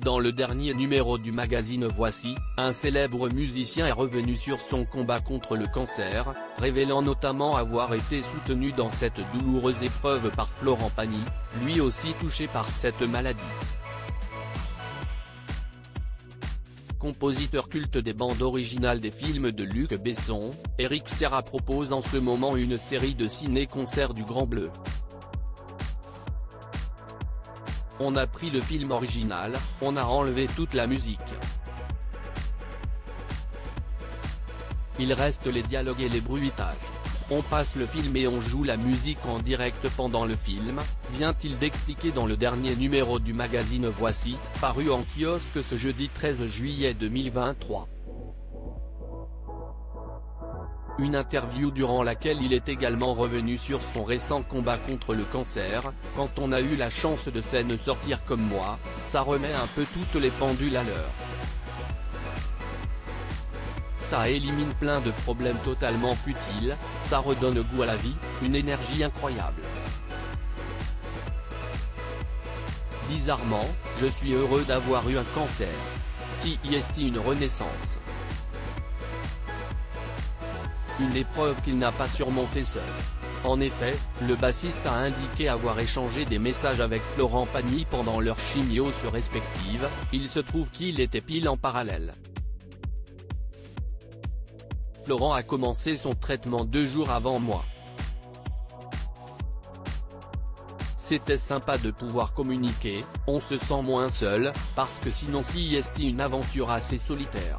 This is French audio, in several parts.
Dans le dernier numéro du magazine Voici, un célèbre musicien est revenu sur son combat contre le cancer, révélant notamment avoir été soutenu dans cette douloureuse épreuve par Florent Pagny, lui aussi touché par cette maladie. Compositeur culte des bandes originales des films de Luc Besson, Éric Serra propose en ce moment une série de ciné-concerts du Grand Bleu. On a pris le film original, on a enlevé toute la musique. Il reste les dialogues et les bruitages. On passe le film et on joue la musique en direct pendant le film, vient-il d'expliquer dans le dernier numéro du magazine Voici, paru en kiosque ce jeudi 13 juillet 2023. Une interview durant laquelle il est également revenu sur son récent combat contre le cancer. Quand on a eu la chance de scène sortir comme moi, ça remet un peu toutes les pendules à l'heure. Ça élimine plein de problèmes totalement futiles, ça redonne goût à la vie, une énergie incroyable. Bizarrement, je suis heureux d'avoir eu un cancer. C'est une renaissance. Une épreuve qu'il n'a pas surmontée seul. En effet, le bassiste a indiqué avoir échangé des messages avec Florent Pagny pendant leurs chimios respectives, il se trouve qu'il était pile en parallèle. Florent a commencé son traitement 2 jours avant moi. C'était sympa de pouvoir communiquer, on se sent moins seul, parce que sinon c'est une aventure assez solitaire.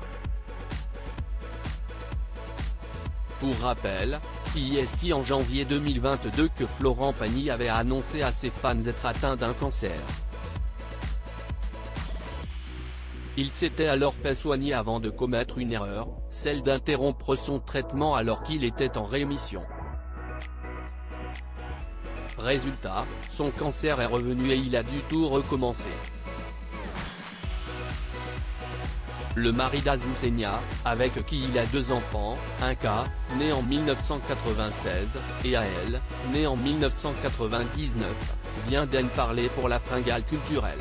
Pour rappel, c'est en janvier 2022 que Florent Pagny avait annoncé à ses fans être atteint d'un cancer. Il s'était alors fait soigner avant de commettre une erreur, celle d'interrompre son traitement alors qu'il était en rémission. Résultat, son cancer est revenu et il a dû tout recommencer. Le mari d'Azucena, avec qui il a 2 enfants, un K, né en 1996, et Ael, né en 1999, vient d'en parler pour la Fringale culturelle.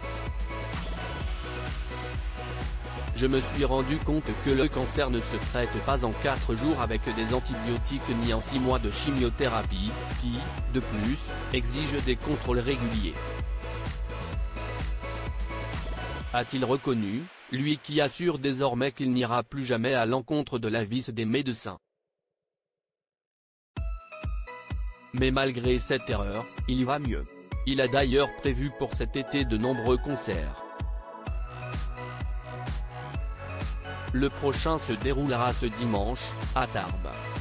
Je me suis rendu compte que le cancer ne se traite pas en 4 jours avec des antibiotiques ni en 6 mois de chimiothérapie, qui, de plus, exige des contrôles réguliers. A-t-il reconnu, lui qui assure désormais qu'il n'ira plus jamais à l'encontre de l'avis des médecins. Mais malgré cette erreur, il va mieux. Il a d'ailleurs prévu pour cet été de nombreux concerts. Le prochain se déroulera ce dimanche, à Tarbes.